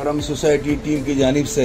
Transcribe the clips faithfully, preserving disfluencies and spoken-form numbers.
करम society team की जानिब से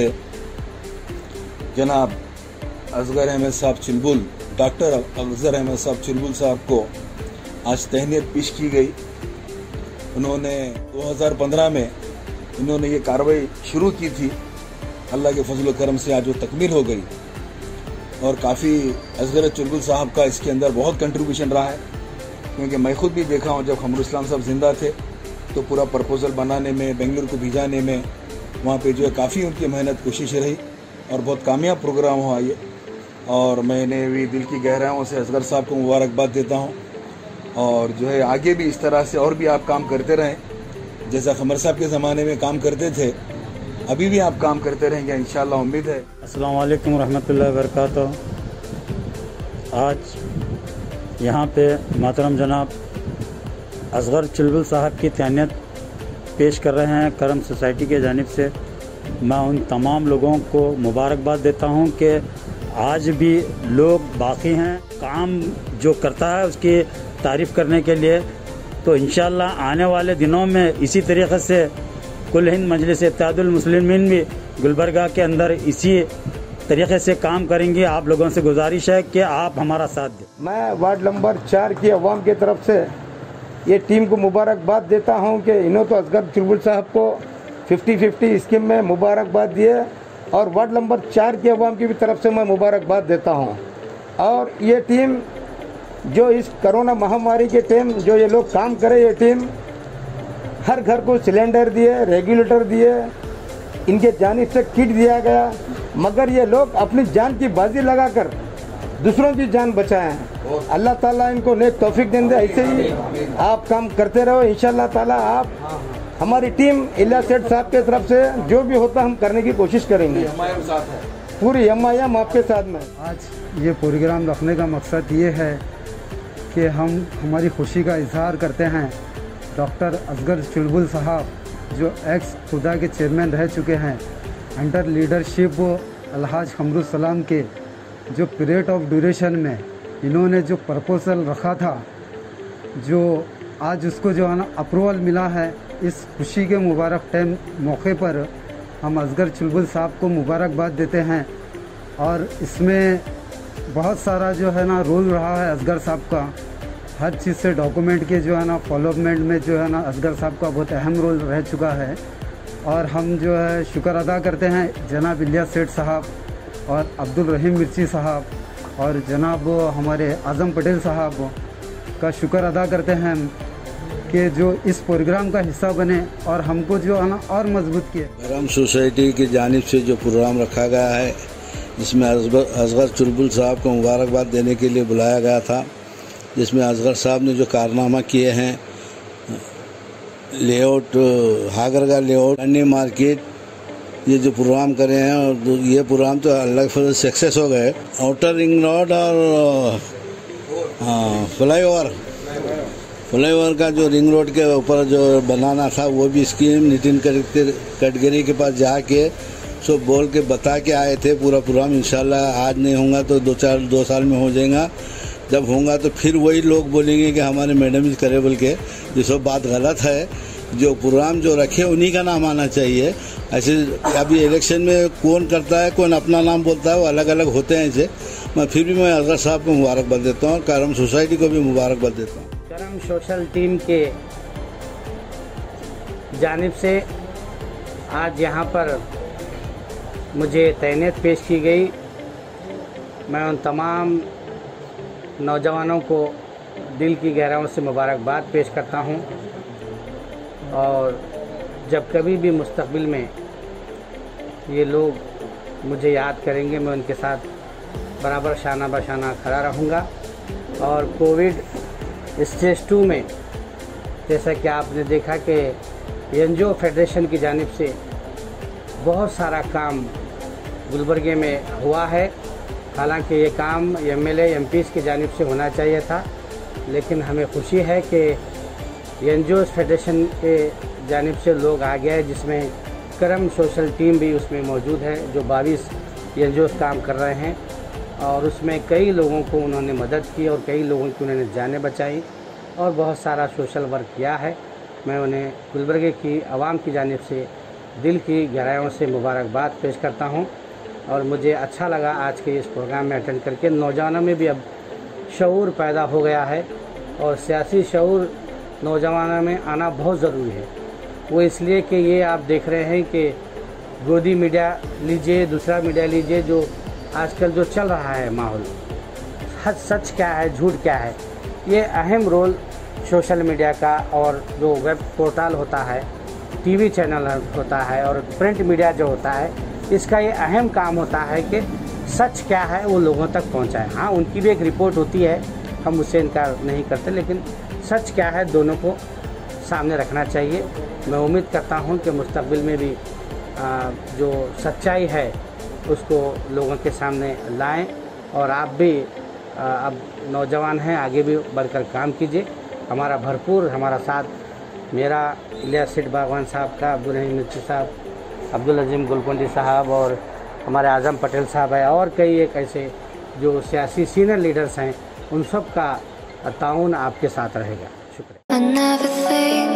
जनाब असगर अहमद साहब चुलबुल, डॉक्टर असगर अहमद साहब चुलबुल साहब को आज तहनीत पेश की गई। उन्होंने दो हज़ार पंद्रह में इन्होंने ये कार्रवाई शुरू की थी। अल्लाह के फजल करम से आज वो तकमील हो गई और काफ़ी असगर चुलबुल साहब का इसके अंदर बहुत कंट्रीब्यूशन रहा है, क्योंकि मैं खुद भी देखा हूँ जब खमरुल इस्लाम साहब जिंदा थे तो पूरा प्रपोजल बनाने में, बेंगलुरु को भिजाने में, वहाँ पे जो है काफ़ी उनकी मेहनत कोशिश रही और बहुत कामयाब प्रोग्राम हुआ ये। और मैंने भी दिल की गहराइयों से असगर साहब को मुबारकबाद देता हूँ और जो है आगे भी इस तरह से और भी आप काम करते रहें, जैसा खमर साहब के ज़माने में काम करते थे अभी भी आप काम करते रहेंगे इंशाअल्लाह, उम्मीद है। अस्सलाम वालेकुम रहमतुल्लाहि व बरकातहू। आज यहाँ पे मोहतरम जनाब असगर चुलबुल साहब की तहनीत पेश कर रहे हैं करम सोसाइटी के जानिब से। मैं उन तमाम लोगों को मुबारकबाद देता हूँ कि आज भी लोग बाकी हैं काम जो करता है उसकी तारीफ़ करने के लिए। तो इंशाअल्लाह आने वाले दिनों में इसी तरीक़े से कुल हिंद मजलिस इत्तेहादुल मुस्लिमीन भी गुलबर्गा के अंदर इसी तरीके से काम करेंगे। आप लोगों से गुजारिश है कि आप हमारा साथ दें। मैं वार्ड नंबर चार की अवाम की तरफ से ये टीम को मुबारकबाद देता हूं कि इन्होंने तो असगर चुलबुल साहब को फिफ्टी फिफ्टी स्कीम में मुबारकबाद दिए और वार्ड नंबर चार की अवाम की भी तरफ से मैं मुबारकबाद देता हूं। और ये टीम जो इस कोरोना महामारी के टाइम जो ये लोग काम करे, ये टीम हर घर को सिलेंडर दिए, रेगुलेटर दिए, इनके जानिब से किट दिया गया, मगर ये लोग अपनी जान की बाजी लगाकर दूसरों की जान बचाए हैं। अल्लाह ताला इनको नेक तौफीक दें। ऐसे ही आप काम करते रहो, इंशाअल्लाह ताला आप हमारी टीम इलियास सेठ साहब के तरफ से जो भी होता हम करने की कोशिश करेंगे। पूरी एम आई एम आपके साथ में। आज ये प्रोग्राम रखने का मकसद ये है कि हम हमारी खुशी का इजहार करते हैं डॉक्टर असगर चुलबुल साहब जो एक्स खुदा के चेयरमैन रह चुके हैं, अंडर लीडरशिप अलहाज खमरुल सलाम के जो पीरियड ऑफ ड्यूरेशन में इन्होंने जो प्रपोजल रखा था, जो आज उसको जो है ना अप्रूवल मिला है, इस खुशी के मुबारक टाइम मौके पर हम असगर चुलबुल साहब को मुबारकबाद देते हैं। और इसमें बहुत सारा जो है ना रोल रहा है असगर साहब का, हर चीज़ से डॉक्यूमेंट के जो है ना फॉलोअपमेंट में जो है ना असगर साहब का बहुत अहम रोल रह चुका है। और हम जो है शुक्र अदा करते हैं जनाब इलियास सेठ साहब और अब्दुल रहीम मिर्ची साहब और जनाब हमारे आज़म पटेल साहब का शुक्र अदा करते हैं कि जो इस प्रोग्राम का हिस्सा बने और हमको जो है ना और मजबूत किए। करम सोसाइटी की जानिब से जो प्रोग्राम रखा गया है जिसमें असगर चुलबुल साहब को मुबारकबाद देने के लिए बुलाया गया था, जिसमें असगर साहब ने जो कारनामा किए हैं, लेआउट हागरगा लेआउट अन्य मार्केट ये जो प्रोग्राम करे हैं, और ये प्रोग्राम तो अल्लाह के फजल सक्सेस हो गए। आउटर रिंग रोड और फ्लाई ओवर फ्लाई ओवर का जो रिंग रोड के ऊपर जो बनाना था वो भी स्कीम नितिन गडकरी के पास जाके सब बोल के बता के आए थे। पूरा प्रोग्राम इंशाल्लाह आज नहीं होगा तो दो चार दो साल में हो जाएगा। जब होगा तो फिर वही लोग बोलेंगे कि हमारे मैडम इज करे बोल के, ये सब बात गलत है। जो प्रोग्राम जो रखे उन्हीं का नाम आना चाहिए। ऐसे अभी इलेक्शन में कौन करता है, कौन अपना नाम बोलता है, वो अलग अलग होते हैं। ऐसे मैं फिर भी मैं असगर साहब को मुबारकबाद देता हूँ, करम सोसाइटी को भी मुबारकबाद देता हूँ। करम सोशल टीम के जानिब से आज यहाँ पर मुझे तहनीत पेश की गई। मैं उन तमाम नौजवानों को दिल की गहराइयों से मुबारकबाद पेश करता हूँ और जब कभी भी मुस्तकबिल में ये लोग मुझे याद करेंगे, मैं उनके साथ बराबर शाना बशाना खड़ा रहूँगा। और कोविड स्टेज टू में जैसा कि आपने देखा कि एनजीओ फेडरेशन की जानिब से बहुत सारा काम गुलबर्गे में हुआ है। हालांकि ये काम एमएलए एमपीज़ की जानिब से होना चाहिए था, लेकिन हमें खुशी है कि एनजीओ फेडरेशन के जानिब से लोग आ गए, जिसमें करम सोशल टीम भी उसमें मौजूद है, जो बाईस एनजीओ काम कर रहे हैं और उसमें कई लोगों को उन्होंने मदद की और कई लोगों की उन्होंने जानें बचाई और बहुत सारा सोशल वर्क किया है। मैं उन्हें गुलबर्गे की आवाम की जानिब से दिल की गहराइयों से मुबारकबाद पेश करता हूँ। और मुझे अच्छा लगा आज के इस प्रोग्राम में अटेंड करके। नौजवानों में भी अब शऊर पैदा हो गया है और सियासी शऊर नौजवानों में आना बहुत ज़रूरी है। वो इसलिए कि ये आप देख रहे हैं कि गोदी मीडिया लीजिए, दूसरा मीडिया लीजिए, जो आजकल जो चल रहा है माहौल, सच सच क्या है, झूठ क्या है, ये अहम रोल सोशल मीडिया का और जो वेब पोर्टल होता है, टीवी चैनल होता है और प्रिंट मीडिया जो होता है, इसका ये अहम काम होता है कि सच क्या है वो लोगों तक पहुंचाए। हाँ, उनकी भी एक रिपोर्ट होती है, हम उससे इनकार नहीं करते, लेकिन सच क्या है दोनों को सामने रखना चाहिए। मैं उम्मीद करता हूं कि मुस्तकबिल में भी आ, जो सच्चाई है उसको लोगों के सामने लाएं। और आप भी आ, अब नौजवान हैं, आगे भी बढ़कर काम कीजिए। हमारा भरपूर हमारा साथ मेरा, इलियास सेठ बागवान साहब का, अब्दुल रहीम मिर्ची साहब, अब्दुल अजीम गुलकुंडी साहब और हमारे आज़म पटेल साहब है, और कई एक ऐसे जो सियासी सीनियर लीडर्स हैं, उन सब का ताउन आपके साथ रहेगा। शुक्रिया।